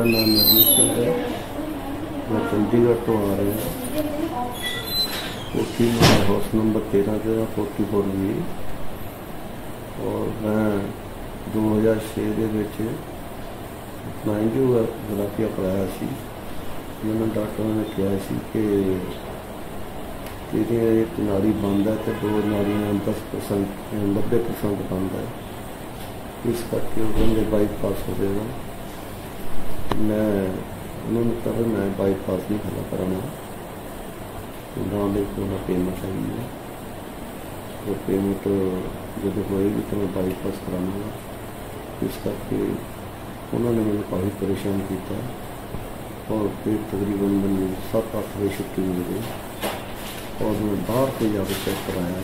नाम नवनीत सिंह है। मैं चंडीगढ़ तो आ रहा हूँ। कोठी हाउस नंबर 13 से 44 भी। और मैं 2006 के अपना एंजियोग्राफी कराया सी। मैंने डॉक्टर ने कहा सी कि तेरी एक नाड़ी बंद है तो 2 नाड़ियाँ 10% 90% बंद है, इस करके उन्होंने बाईपास हो जाएगा। मैं उन्होंने कहा मैं बाईपास नहीं खड़ा कराना, ना पेमेंट आई है, तो पेमेंट जब होएगी तो मैं बाईपास कराऊंगा। इस करके उन्होंने मैंने काफ़ी परेशान किया और फिर तकरीबन मैंने 7-8 बजे छुट्टी मिल गई और मैं बाहर से जाकर चेक कराया।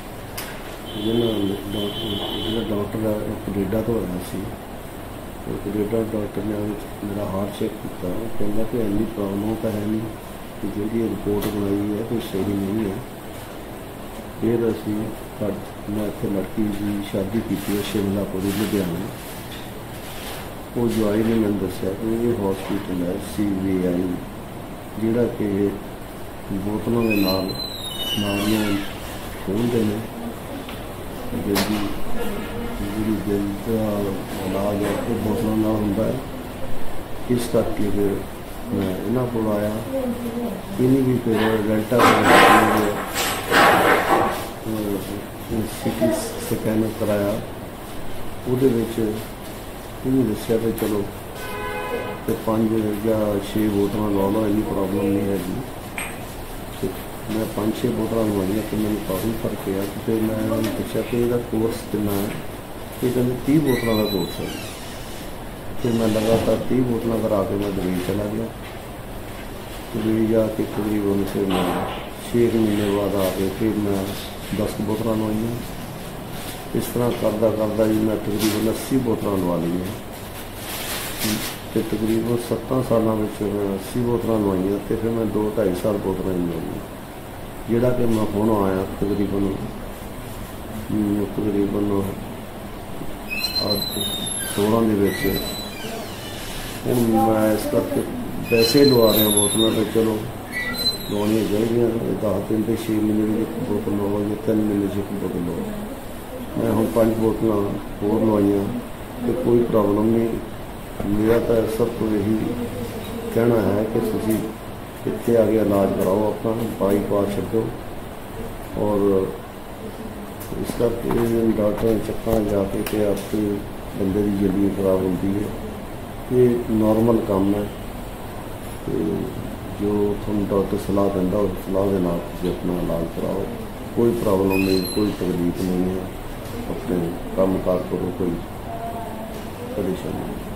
जिन्हें डॉक्टर कनेडा तो आया सी, कनेडा डॉक्टर ने मेरा हार्ट चेक किया, कहना कि इन्नी प्रॉब्लम तो है नहीं कि जी रिपोर्ट बनाई है कोई सही नहीं है। फिर असी मैं इतने लड़की की शादी की है शिमलापुरी लुधियाना। वो जवाई ने मैंने दसिया कि ये हॉस्पिटल है CVI जिहड़ा कि बोतलों के नालियाँ खोलते हैं, जल्दी जी दिल का इलाज है तो बोतलों ना होंदा है। इस करके फिर मैं इन्हों को आया। इन्हीं भी फिर डेल्टा CT स्कैन कराया। वो दसिया कि चलो तो 5 या 6 बोतल ला लो, इन्नी प्रॉब्लम नहीं हैगी। मैं 5-6 बोतल लवाइया तो मैंने काफ़ी फर्क है। तो फिर मैं उन्होंने पूछा कि यदा कोर्स कितना है, ये कहते 30 बोतलों का कोर्स है। फिर मैं लगातार 30 बोतल करा के मैं दुबई चला गया। दुबई जाके तकरीबन फिर मैं 6 महीने बाद आके फिर मैं 10 बोतल लवाइया। इस तरह करदा जी मैं तकरीबन 80 बोतल लवा ली। तो तकरीबन 7 सालों में मैं 80 बोतल लवाइया। तो फिर मैं 2-2.5 साल बोतल ही लवाई, जोड़ा कि मैं हुण आया तकरीबन 16 के। हूँ मैं इस करके पैसे लवा रहा बोतलों, तो चलो लवानिया चाहिए। 10 दिन तो 6 महीने की बोतल लवाओ या 3 महीने से एक बोतल लवाओ। मैं हम 5 बोतल होर लवाइया तो कोई प्रॉब्लम नहीं। मेरा तो सब को यही कहना है कि तुसी इतने आगे इलाज कराओ, अपना बाईपास छो। और इस करके डॉक्टर चक्का जाके कि आपकी बंदे की जल्दी खराब होती है, ये नॉर्मल काम है। तो जो थोड़ा डॉक्टर सलाह देंदा उस सलाह के नाल तुसीं अपना इलाज कराओ, कोई प्रॉब्लम नहीं, कोई तकलीफ नहीं है। अपने काम कार करो, कोई परेशानी नहीं।